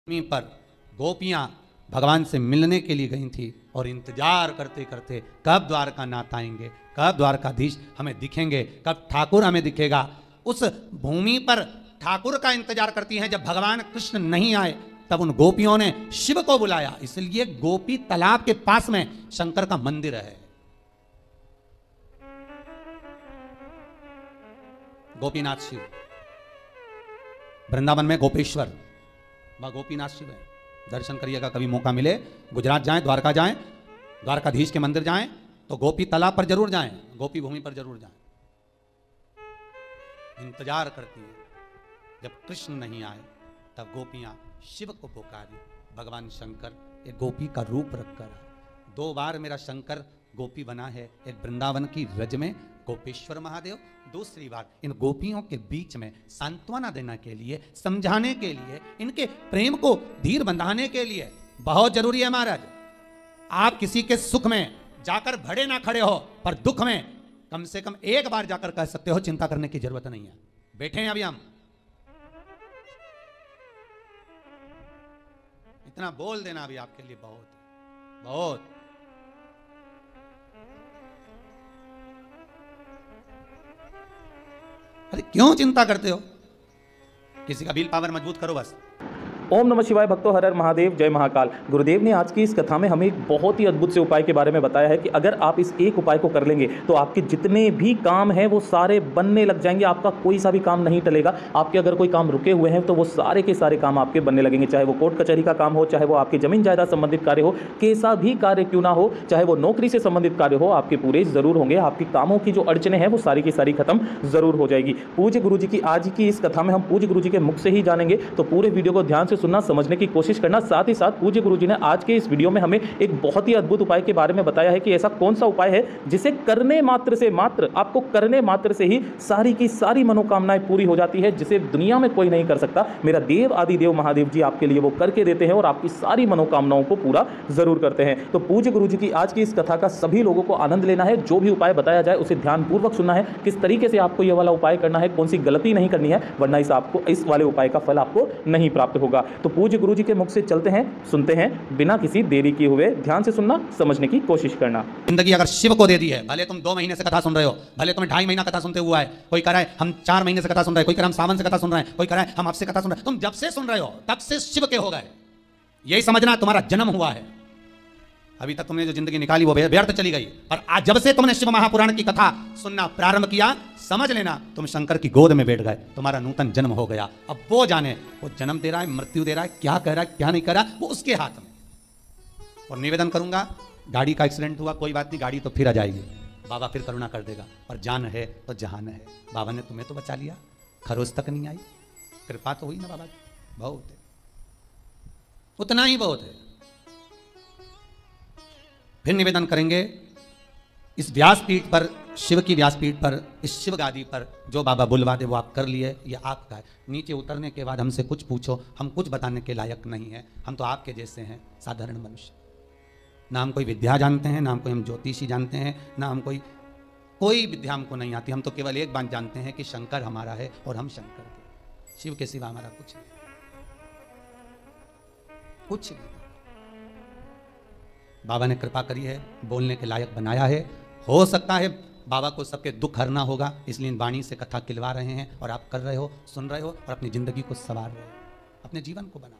भूमि पर गोपियां भगवान से मिलने के लिए गई थी और इंतजार करते करते कब द्वारका नाथ आएंगे, कब द्वारकाधीश हमें दिखेंगे, कब ठाकुर हमें दिखेगा। उस भूमि पर ठाकुर का इंतजार करती हैं। जब भगवान कृष्ण नहीं आए तब उन गोपियों ने शिव को बुलाया, इसलिए गोपी तालाब के पास में शंकर का मंदिर है। गोपीनाथ शिव, वृंदावन में गोपेश्वर, वह गोपीनाथ शिव है। दर्शन करिएगा, कभी मौका मिले गुजरात जाएं, द्वारका जाएं, द्वारकाधीश के मंदिर जाएं तो गोपी तालाब पर जरूर जाएं, गोपी भूमि पर जरूर जाएं। इंतजार करती हैं। जब कृष्ण नहीं आए तब गोपियां शिव को पुकारी। भगवान शंकर एक गोपी का रूप रखकर आए। 2 बार मेरा शंकर गोपी बना है, एक वृंदावन की रज में गोपेश्वर महादेव, दूसरी बार इन गोपियों के बीच में सांत्वना देने के लिए, समझाने के लिए, इनके प्रेम को धीर बंधाने के लिए। बहुत जरूरी है महाराज, आप किसी के सुख में जाकर भड़े ना खड़े हो, पर दुख में कम से कम एक बार जाकर कह सकते हो चिंता करने की जरूरत नहीं है। बैठे हैं अभी हम, इतना बोल देना अभी आपके लिए बहुत बहुत। अरे क्यों चिंता करते हो? किसी का विल पावर मजबूत करो बस। ओम नमः शिवाय भक्तों, हर हर महादेव, जय महाकाल। गुरुदेव ने आज की इस कथा में हमें एक बहुत ही अद्भुत से उपाय के बारे में बताया है कि अगर आप इस एक उपाय को कर लेंगे तो आपके जितने भी काम हैं वो सारे बनने लग जाएंगे। आपका कोई सा भी काम नहीं टलेगा। आपके अगर कोई काम रुके हुए हैं तो वो सारे के सारे काम आपके बनने लगेंगे। चाहे वो कोर्ट कचहरी का काम हो, चाहे वो आपकी जमीन जायदाद संबंधित कार्य हो, कैसा भी कार्य क्यों ना हो, चाहे वो नौकरी से संबंधित कार्य हो, आपके पूरे जरूर होंगे। आपके कामों की जो अड़चने हैं वो सारी की सारी खत्म जरूर हो जाएगी। पूज्य गुरु जी की आज की इस कथा में हम पूज्य गुरु जी के मुख से ही जानेंगे, तो पूरे वीडियो को ध्यान से सुनना, समझने की कोशिश करना। साथ ही साथ पूज्य गुरु जी ने आज के इस वीडियो में हमें एक बहुत ही अद्भुत उपाय के बारे में बताया है कि ऐसा कौन सा उपाय है जिसे करने मात्र से, मात्र आपको करने मात्र से ही सारी की सारी मनोकामनाएं पूरी हो जाती है, जिसे दुनिया में कोई नहीं कर सकता। मेरा देव आदि देव महादेव जी आपके लिए वो करके देते हैं और आपकी सारी मनोकामनाओं को पूरा जरूर करते हैं। तो पूज्य गुरु जी की आज की इस कथा का सभी लोगों को आनंद लेना है। जो भी उपाय बताया जाए उसे ध्यानपूर्वक सुनना है, किस तरीके से आपको यह वाला उपाय करना है, कौन सी गलती नहीं करनी है, वरना इस वाले उपाय का फल आपको नहीं प्राप्त होगा। तो पूज्य गुरु जी के मुख से चलते हैं, सुनते हैं, बिना किसी देरी किए हुए। ध्यान से सुनना, समझने की कोशिश करना। जिंदगी अगर शिव को दे दी है, भले तुम 2 महीने से कथा सुन रहे हो, भले तुम्हें 2.5 महीना कथा सुनते हुआ है, कोई कह रहा है हम 4 महीने से कथा सुन रहे हैं, कोई कह रहा है हम सावन से कथा सुन रहे हैं, कोई कह रहा है हम आपसे कथा सुन रहे हैं। तुम जब से सुन रहे हो तब से शिव के हो गए, यही समझना तुम्हारा जन्म हुआ है। अभी तक तुमने जो जिंदगी निकाली वो व्यर्थ चली गई, और आज जब से तुमने शिव महापुराण की कथा सुनना प्रारंभ किया, समझ लेना तुम शंकर की गोद में बैठ गए, तुम्हारा नूतन जन्म हो गया। अब वो जाने वो जन्म दे रहा है, मृत्यु दे रहा है, क्या कह रहा है, क्या नहीं कह रहा, वो उसके हाथ में। और निवेदन करूंगा, गाड़ी का एक्सीडेंट हुआ, कोई बात नहीं, गाड़ी तो फिर आ जाएगी, बाबा फिर करुणा कर देगा। और जान है तो जहान है, बाबा ने तुम्हें तो बचा लिया, खरोज तक नहीं आई, कृपा तो हुई ना बाबा की, बहुत है, उतना ही बहुत है। फिर निवेदन करेंगे, इस व्यासपीठ पर, शिव की व्यासपीठ पर, इस शिव गादी पर जो बाबा बुलवा दे वो आप कर लिए, ये आपका है। नीचे उतरने के बाद हमसे कुछ पूछो, हम कुछ बताने के लायक नहीं है। हम तो आपके जैसे हैं, साधारण मनुष्य। ना हम कोई विद्या जानते हैं, ना हम कोई हम ज्योतिषी जानते हैं, ना हम कोई विद्या हमको नहीं आती। हम तो केवल एक बात जानते हैं कि शंकर हमारा है और हम शंकर के, शिव के सिवा हमारा कुछ नहीं, कुछ नहीं। बाबा ने कृपा करी है, बोलने के लायक बनाया है। हो सकता है बाबा को सबके दुख हरना होगा, इसलिए इन वाणी से कथा खिलवा रहे हैं, और आप कर रहे हो, सुन रहे हो, और अपनी जिंदगी को संवार रहे हो, अपने जीवन को बना।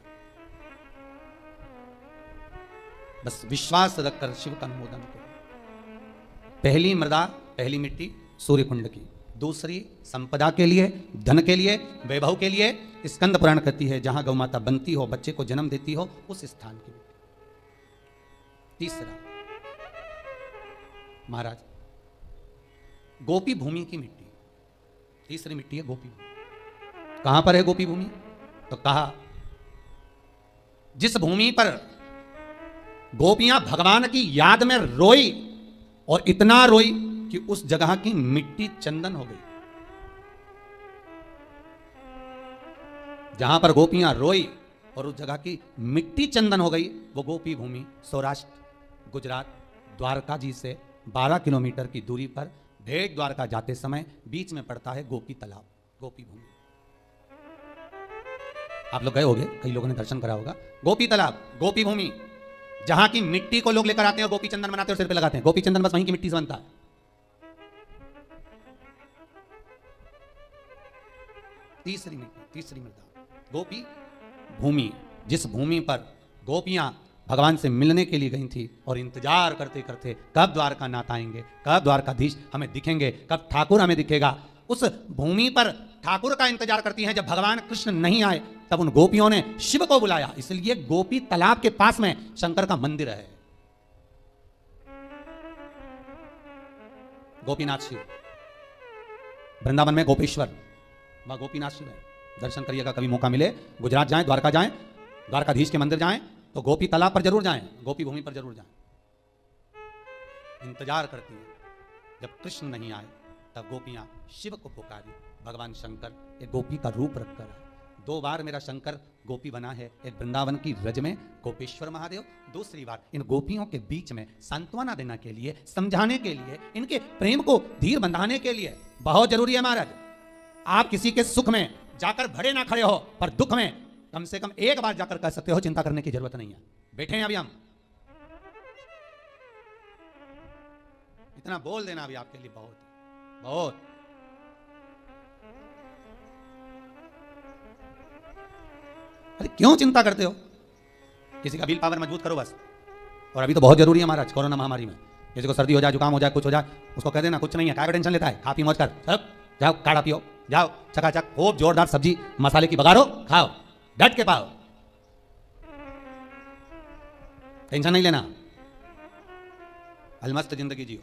बस विश्वास रखकर शिव का अनुमोदन करो। पहली मृदा, पहली मिट्टी सूर्य कुंड की, दूसरी संपदा के लिए, धन के लिए, वैभव के लिए। स्कंद पुराण कहती है जहां गौ माता बनती हो, बच्चे को जन्म देती हो, उस स्थान की मिट्टी। तीसरा महाराज गोपी भूमि की मिट्टी, तीसरी मिट्टी है गोपी भूमि। कहां पर है गोपी भूमि? तो कहा जिस भूमि पर गोपियां भगवान की याद में रोई, और इतना रोई कि उस जगह की मिट्टी चंदन हो गई। जहां पर गोपियां रोई और उस जगह की मिट्टी चंदन हो गई, वो गोपी भूमि सौराष्ट्र, गुजरात, द्वारका जी से 12 किलोमीटर की दूरी पर भेट द्वारका जाते समय बीच में पड़ता है गोपी तालाब, गोपी भूमि। आप लोग गए होंगे, कई लोगों ने दर्शन करा होगा। गोपी तालाब, गोपी भूमि, जहां की मिट्टी को लोग लेकर आते हैं, गोपी चंदन बनाते हैं और सिर पे लगाते हैं। गोपी चंदन बस वहीं की मिट्टी से बनता है। तीसरी मृदा गोपी भूमि, जिस भूमि पर गोपियां भगवान से मिलने के लिए गई थी और इंतजार करते करते कब द्वारकानाथ आएंगे, कब द्वारकाधीश हमें दिखेंगे, कब ठाकुर हमें दिखेगा, उस भूमि पर ठाकुर का इंतजार करती हैं। जब भगवान कृष्ण नहीं आए तब उन गोपियों ने शिव को बुलाया, इसलिए गोपी तालाब के पास में शंकर का मंदिर है। गोपीनाथ शिव, वृंदावन में गोपेश्वर, वहां गोपीनाथ शिव है। दर्शन करिएगा, कभी मौका मिले गुजरात जाएं, द्वारका जाएं, द्वारकाधीश के मंदिर जाएं तो गोपी तालाब पर जरूर जाएं, गोपी भूमि पर जरूर जाएं। इंतजार करती है, जब कृष्ण नहीं आए तब गोपियां शिव को पुकारी। भगवान शंकर एक गोपी का रूप रखकर है। 2 बार मेरा शंकर गोपी बना है, एक वृंदावन की रज में गोपेश्वर महादेव, दूसरी बार इन गोपियों के बीच में सांत्वना देने के लिए, समझाने के लिए, इनके प्रेम को धीर बंधाने के लिए। बहुत जरूरी है महाराज, आप किसी के सुख में जाकर भड़े ना खड़े हो, पर दुख में कम से कम एक बार जाकर कह सकते हो चिंता करने की जरूरत नहीं है। बैठे हैं अभी हम, इतना बोल देना अभी आपके लिए बहुत बहुत। अरे क्यों चिंता करते हो? किसी का विल पावर मजबूत करो बस। और अभी तो बहुत जरूरी है महाराज, कोरोना महामारी में किसी को सर्दी हो जाए, जुकाम हो जाए, कुछ हो जाए, उसको कह देना कुछ नहीं है, क्या टेंशन लेता है, खा पी मौज कर, सब जाओ काढ़ा पियो, जाओ चकाचक खूब जोरदार सब्जी मसाले की बघारो, खाओ, डट के पाओ, टेंशन नहीं लेना, अलमस्त जिंदगी जियो।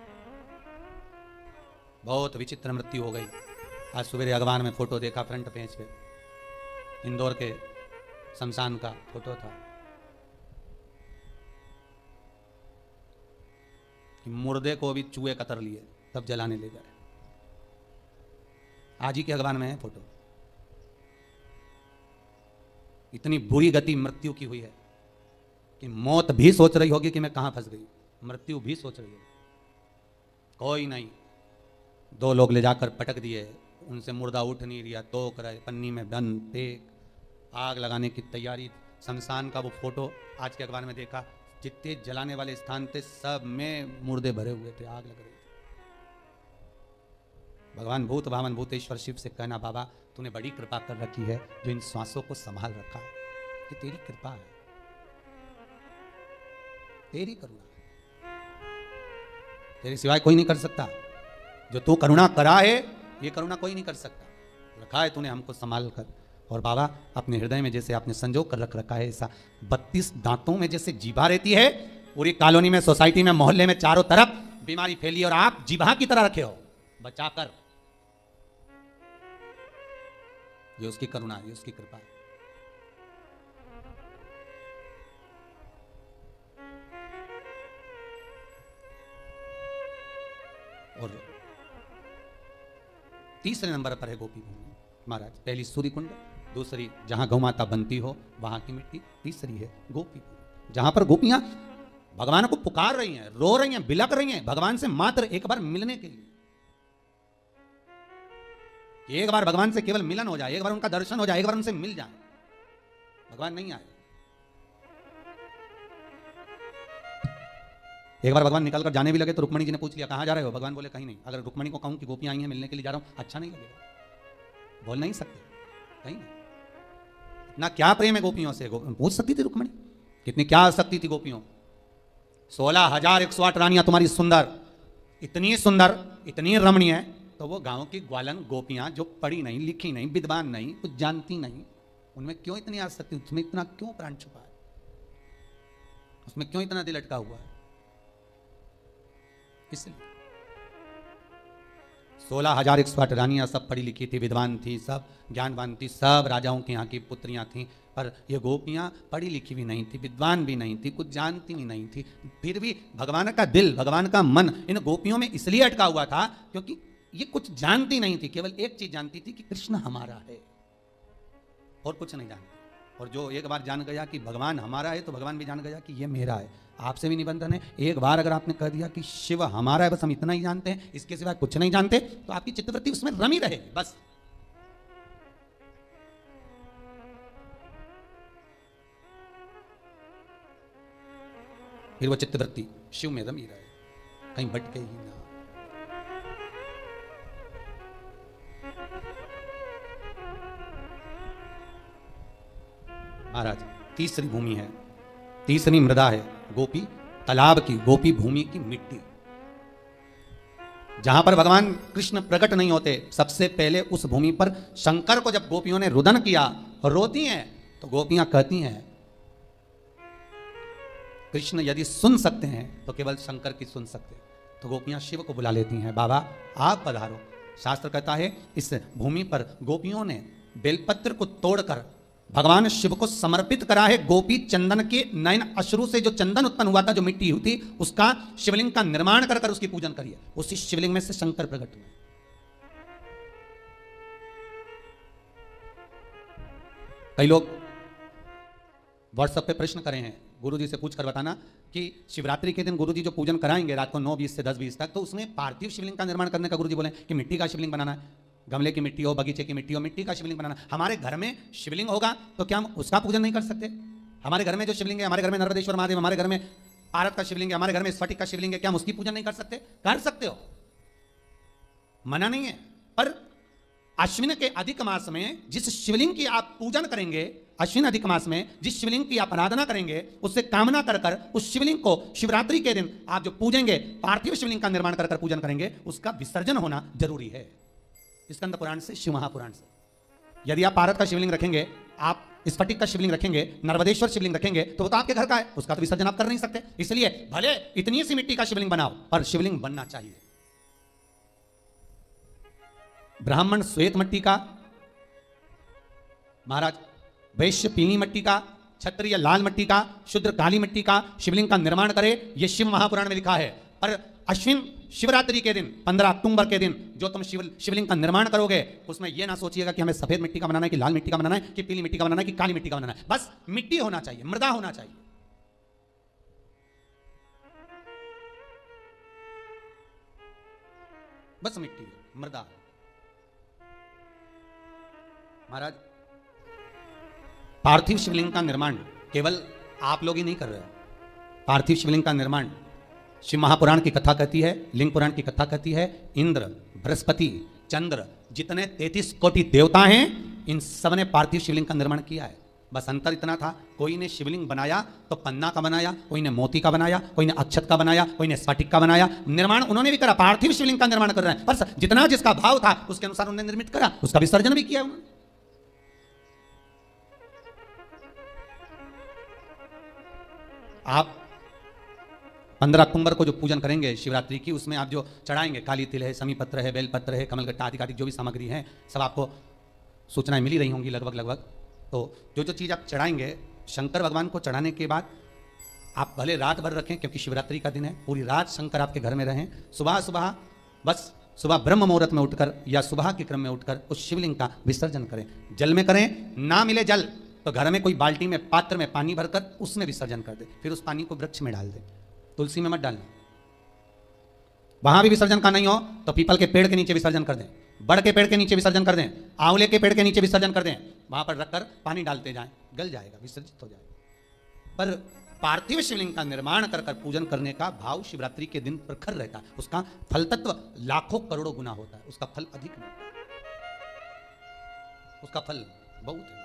बहुत विचित्र मृत्यु हो गई। आज सवेरे अखबार में फोटो देखा, फ्रंट पेज पे इंदौर के शमशान का फोटो था कि मुर्दे को भी चूहे कतर लिए तब जलाने ले गए। आज ही के अखबार में है फोटो। इतनी बुरी गति मृत्यु की हुई है कि मौत भी सोच रही होगी कि मैं कहां फंस गई, मृत्यु भी सोच रही होगी। कोई नहीं, 2 लोग ले जाकर पटक दिए, उनसे मुर्दा उठ नहीं रिया, तोक रहे, पन्नी में बंद, फेंक, आग लगाने की तैयारी। शमशान का वो फोटो आज के अखबार में देखा, जितने जलाने वाले स्थान थे सब में मुर्दे भरे हुए थे, आग लग रही थी। भगवान भूत भावन भूतेश्वर शिव से कहना, बाबा तूने बड़ी कृपा कर रखी है जो इन श्वासों को संभाल रखा है, ये तेरी कृपा है, तेरी करुणा, तेरे सिवाय कोई नहीं कर सकता। जो तू करुणा करा है ये करुणा कोई नहीं कर सकता। रखा है तूने हमको संभाल कर। और बाबा अपने हृदय में जैसे आपने संजो कर रख रखा है, ऐसा 32 दांतों में जैसे जीभा रहती है, पूरी कॉलोनी में, सोसाइटी में, मोहल्ले में चारों तरफ बीमारी फैली और आप जीभा की तरह रखे हो बचाकर। ये उसकी करुणा है, ये उसकी कृपा है। और तीसरे नंबर पर है गोपी भूमि महाराज। पहली सूर्य कुंड, दूसरी जहां गौ माता बनती हो वहां की मिट्टी, तीसरी है गोपी भूमि जहां पर गोपियां भगवान को पुकार रही हैं, रो रही हैं, बिलक रही हैं भगवान से मात्र एक बार मिलने के लिए। एक बार भगवान से केवल मिलन हो जाए, एक बार उनका दर्शन हो जाए, एक बार उनसे मिल जाए। भगवान नहीं आए, एक बार भगवान निकल कर जाने भी लगे तो रुक्मणी जी ने पूछ लिया कहां जा रहे हो? भगवान बोले कहीं नहीं। अगर रुक्मणी को कहूं कि गोपियां आई हैं मिलने के लिए जा रहा हूं, अच्छा नहीं लगेगा, बोल नहीं सकते, कहीं नहीं। इतना क्या प्रेम है गोपियों से, पूछ सकती थी रुक्मणी, कितनी क्या आसक्ति थी गोपियों। 16,108 रानियां तुम्हारी सुंदर, इतनी रमणीय है, तो वो गांव की ग्वालन गोपियां जो पढ़ी नहीं, लिखी नहीं, विद्वान नहीं, कुछ जानती नहीं, उनमें क्यों इतनी आसक्ति, उसमें इतना क्यों प्राण छुपा है, उसमें क्यों इतना दिल अटका हुआ है? इसलिए 16,108 रानियां सब पढ़ी लिखी थी, विद्वान थी, सब ज्ञानवान थी, सब राजाओं के यहाँ की पुत्रियां थीं, पर ये गोपियां पढ़ी लिखी भी नहीं थी, विद्वान भी नहीं थी, कुछ जानती भी नहीं थी। फिर भी भगवान का दिल, भगवान का मन इन गोपियों में इसलिए अटका हुआ था क्योंकि ये कुछ जानती नहीं थी, केवल एक चीज जानती थी कि कृष्ण हमारा है, और कुछ नहीं जानती। और जो एक बार जान गया कि भगवान हमारा है तो भगवान भी जान गया कि ये मेरा है। आपसे भी निबंधन है, एक बार अगर आपने कह दिया कि शिव हमारा है, बस हम इतना ही जानते हैं, इसके सिवा कुछ नहीं जानते, तो आपकी चित्तवृत्ति उसमें रमी रहेगी बस। फिर वो चित्तवृत्ति शिव में रमी रहे, कहीं भटके ही ना। महाराज तीसरी भूमि है, तीसरी मृदा है गोपी तालाब की, गोपी भूमि की मिट्टी, जहां पर भगवान कृष्ण प्रकट नहीं होते। सबसे पहले उस भूमि पर शंकर को जब गोपियों ने रुदन किया और रोती हैं, तो गोपियां कहती हैं कृष्ण यदि सुन सकते हैं तो केवल शंकर की सुन सकते। तो गोपियां शिव को बुला लेती हैं, बाबा आप पधारो। शास्त्र कहता है इस भूमि पर गोपियों ने बेलपत्र को तोड़कर भगवान शिव को समर्पित करा है। गोपी चंदन के नयन अश्रु से जो चंदन उत्पन्न हुआ था, जो मिट्टी हुई थी, उसका शिवलिंग का निर्माण कर कर उसकी पूजन करिए। उसी शिवलिंग में से शंकर प्रकट हुए। कई लोग व्हाट्सएप पे प्रश्न करे हैं, गुरुजी से पूछकर बताना कि शिवरात्रि के दिन गुरुजी जो पूजन कराएंगे रात को 9:20 से 10:20 तक, तो उसमें पार्थिव शिवलिंग का निर्माण करने का गुरुजी बोले कि मिट्टी का शिवलिंग बनाना है, गमले की मिट्टी हो, बगीचे की मिट्टी हो, मिट्टी का शिवलिंग बनाना। हमारे घर में शिवलिंग होगा तो क्या हम उसका पूजन नहीं कर सकते? हमारे घर में जो शिवलिंग है, हमारे घर में नर्मदेश्वर महादेव, हमारे घर में पारत का शिवलिंग है, हमारे घर में स्फटिक का शिवलिंग है, क्या हम उसकी पूजन नहीं कर सकते? कर सकते हो, मना नहीं है। पर अश्विन के अधिक मास में जिस शिवलिंग की आप पूजन करेंगे, अश्विन अधिक मास में जिस शिवलिंग की आप आराधना करेंगे, उससे कामना कर कर उस शिवलिंग को शिवरात्रि के दिन आप जो पूजेंगे, पार्थिव शिवलिंग का निर्माण कर कर पूजन करेंगे, उसका विसर्जन होना जरूरी है। स्कंद पुराण से, शिव महापुराण से। यदि आप पारत का शिवलिंग रखेंगे, आप स्फटिक का शिवलिंग रखेंगे, नर्मदेश्वर शिवलिंग रखेंगे, तो वो तो आपके घर का है, उसका तो विसर्जन आप कर नहीं सकते। इसलिए भले इतनी सी मिट्टी का शिवलिंग बनाओ, पर शिवलिंग बनना चाहिए। ब्राह्मण श्वेत मिट्टी का, महाराज वैश्य पीली मिट्टी का, क्षत्रिय लाल मिट्टी का, शूद्र काली मिट्टी का शिवलिंग का निर्माण करे, यह शिव महापुराण में लिखा है। पर अश्विन शिवरात्रि के दिन 15 अक्टूबर के दिन जो तुम शिवलिंग का निर्माण करोगे, उसमें यह ना सोचिएगा कि हमें सफेद मिट्टी का बनाना है, कि लाल मिट्टी का बनाना है, कि पीली मिट्टी का बनाना है, कि काली मिट्टी का बनाना है। बस मिट्टी होना चाहिए, मृदा होना चाहिए। बस मिट्टी, मृदा। महाराज पार्थिव शिवलिंग का निर्माण केवल आप लोग ही नहीं कर रहे हो। पार्थिव शिवलिंग का निर्माण शिव महापुराण की कथा कहती है, लिंग पुराण की कथा कहती है, इंद्र, बृहस्पति, चंद्र, जितने 33 कोटि देवता हैं, इन सब ने पार्थिव शिवलिंग का निर्माण किया है। बस अंतर इतना था, कोई ने शिवलिंग बनाया तो पन्ना का बनाया, कोई ने मोती का बनाया, कोई ने अक्षत का बनाया, कोई ने स्फटिक का बनाया। निर्माण उन्होंने भी करा, पार्थिव शिवलिंग का निर्माण कर रहे हैं, पर जितना जिसका भाव था उसके अनुसार उन्होंने निर्मित करा, उसका विसर्जन भी किया उन्होंने। आप 15 अक्टूबर को जो पूजन करेंगे शिवरात्रि की, उसमें आप जो चढ़ाएंगे, काली तिल है, समी पत्र है, बेलपत्र है, कमलगट्टा आदि जो भी सामग्री है, सब आपको सूचनाएं मिली रही होंगी लगभग। तो जो चीज़ आप चढ़ाएंगे शंकर भगवान को चढ़ाने के बाद आप भले रात भर रखें, क्योंकि शिवरात्रि का दिन है, पूरी रात शंकर आपके घर में रहें। सुबह ब्रह्म मुहूर्त में उठकर या सुबह के क्रम में उठकर उस शिवलिंग का विसर्जन करें। जल में करें, ना मिले जल तो घर में कोई बाल्टी में, पात्र में पानी भरकर उसमें विसर्जन कर दे। फिर उस पानी को वृक्ष में डाल दे, तुलसी में मत डालना। वहां भी विसर्जन का नहीं हो तो पीपल के पेड़ के नीचे विसर्जन कर दें, बड़ के पेड़ के नीचे विसर्जन कर दें, आंवले के पेड़ के नीचे विसर्जन कर दें। वहां पर रखकर पानी डालते जाएं, गल जाएगा, विसर्जित हो जाएगा। पर पार्थिव शिवलिंग का निर्माण कर कर पूजन करने का भाव शिवरात्रि के दिन प्रखर रहता है। उसका फल तत्व लाखों करोड़ों गुना होता है, उसका फल अधिक नहीं, उसका फल बहुत है।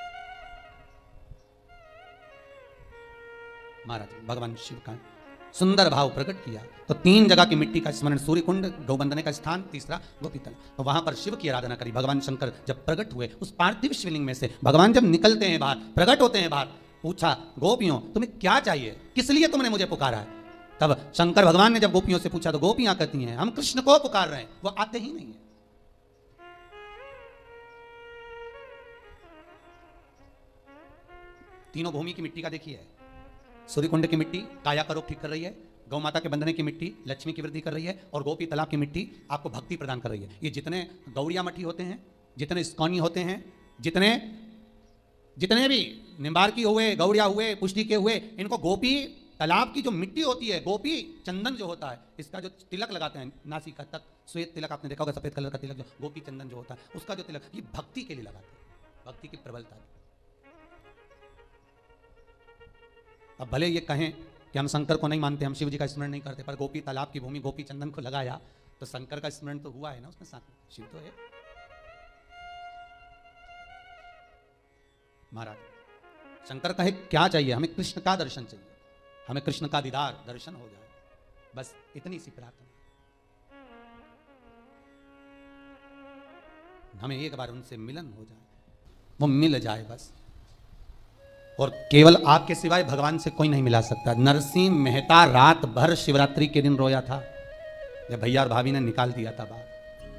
महाराज भगवान शिव का सुंदर भाव प्रकट किया तो 3 जगह की मिट्टी का स्मरण, सूर्य कुंड, गौबंदने का स्थान, तीसरा गोपीतल, तो वहां पर शिव की आराधना करी। भगवान शंकर जब प्रकट हुए उस पार्थिव शिवलिंग में से, भगवान जब निकलते हैं बाहर, प्रकट होते हैं बाहर, पूछा गोपियों तुम्हें क्या चाहिए, किस लिए तुमने मुझे पुकारा है? तब शंकर भगवान ने जब गोपियों से पूछा तो गोपियां कहती हैं हम कृष्ण को पुकार रहे हैं, वो आते ही नहीं है। तीनों भूमि की मिट्टी का देखिए, सूर्य कुंड की मिट्टी काया का रोग ठीक कर रही है, गौ माता के बंधने की मिट्टी लक्ष्मी की वृद्धि कर रही है, और गोपी तालाब की मिट्टी आपको भक्ति प्रदान कर रही है। ये जितने गौड़िया मठी होते हैं, जितने इस्कॉनी होते हैं, जितने भी निम्बार्की हुए, गौड़िया हुए, पुष्टि के हुए, इनको गोपी तालाब की जो मिट्टी होती है, गोपी चंदन जो होता है, इसका जो तिलक लगाते हैं नासिका तक, श्वेत तिलक आपने देखा होगा, सफेद कलर का तिलक, जो गोपी चंदन जो होता है उसका जो तिलक, ये भक्ति के लिए लगाते हैं, भक्ति की प्रबलता। अब भले ये कहें कि हम शंकर को नहीं मानते, हम शिव जी का स्मरण नहीं करते, पर गोपी तालाब की भूमि गोपी चंदन को लगाया तो शंकर का स्मरण तो हुआ है ना उसमें साथ में, शिव तो है। महाराज शंकर कहे क्या चाहिए, हमें कृष्ण का दर्शन चाहिए, हमें कृष्ण का दीदार दर्शन हो जाए, बस इतनी सी प्रार्थना, हमें एक बार उनसे मिलन हो जाए, वो मिल जाए बस। और केवल आपके सिवाय भगवान से कोई नहीं मिला सकता। नरसिंह मेहता रात भर शिवरात्रि के दिन रोया था जब भैया और भाभी ने निकाल दिया था बाहर।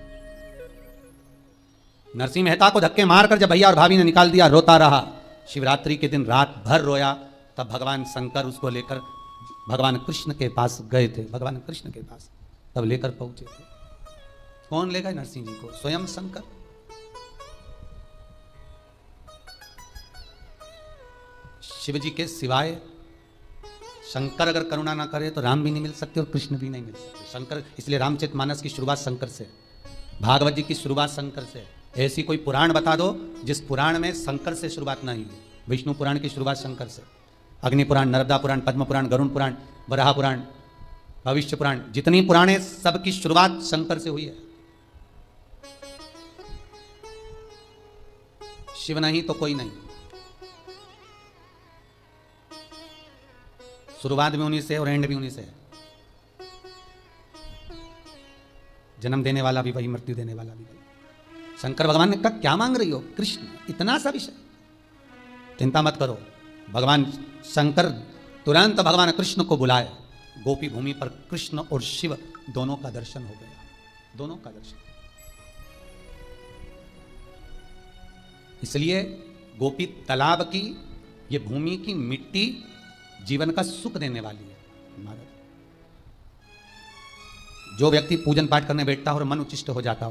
नरसिंह मेहता को धक्के मारकर जब भैया और भाभी ने निकाल दिया, रोता रहा। शिवरात्रि के दिन रात भर रोया, तब भगवान शंकर उसको लेकर भगवान कृष्ण के पास गए थे, भगवान कृष्ण के पास तब लेकर पहुंचे थे। कौन ले गए नरसिंह जी को? स्वयं शंकर। शिव जी के सिवाय शंकर अगर करुणा ना करे तो राम भी नहीं मिल सकते और कृष्ण भी नहीं मिल सकते। शंकर, इसलिए रामचरितमानस की शुरुआत शंकर से, भागवत जी की शुरुआत शंकर से। ऐसी कोई पुराण बता दो जिस पुराण में शंकर से शुरुआत नहीं हुई। विष्णु पुराण की शुरुआत शंकर से, अग्नि पुराण, नर्मदा पुराण, पद्म पुराण, गरुण पुराण, वराह पुराण, भविष्य पुराण, जितनी पुराणे सबकी शुरुआत शंकर से हुई है। शिव नहीं तो कोई नहीं। शुरुआत भी उन्हीं से और एंड भी उन्हीं से है। जन्म देने वाला भी वही, मृत्यु देने वाला भी वही। शंकर भगवान ने कहा क्या मांग रही हो? कृष्ण, इतना सा विषय, चिंता मत करो। भगवान शंकर तुरंत भगवान कृष्ण को बुलाए। गोपी भूमि पर कृष्ण और शिव दोनों का दर्शन हो गया, दोनों का दर्शन। इसलिए गोपी तालाब की ये भूमि की मिट्टी जीवन का सुख देने वाली है। महाराज, जो व्यक्ति पूजन पाठ करने बैठता हो और मन उच्चिष्ट हो जाता हो,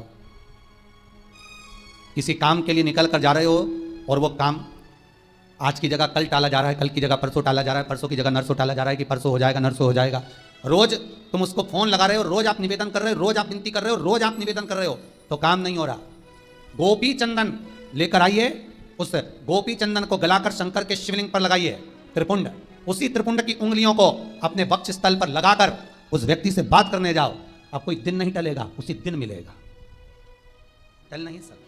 किसी काम के लिए निकल कर जा रहे हो और वो काम आज की जगह कल टाला जा रहा है, कल की जगह परसों टाला जा रहा है, परसों की जगह नरसों टाला जा रहा है कि परसों हो जाएगा, नरसों हो जाएगा। रोज तुम उसको फोन लगा रहे हो, रोज आप निवेदन कर रहे हो, रोज आप विनती कर रहे हो, रोज आप निवेदन कर रहे हो, तो काम नहीं हो रहा। गोपी चंदन लेकर आइए, उस गोपी चंदन को गलाकर शंकर के शिवलिंग पर लगाइए, त्रिपुंड, उसी त्रिपुंड की उंगलियों को अपने वक्ष स्थल पर लगाकर उस व्यक्ति से बात करने जाओ। अब कोई दिन नहीं टलेगा, उसी दिन मिलेगा, टल नहीं सकता।